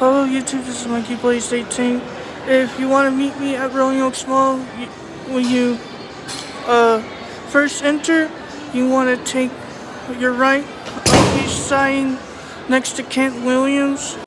Hello YouTube, this is Monkey Blaze 18. If you want to meet me at Rolling Oaks Mall, when you first enter, you want to take your right on each side next to Kent Williams.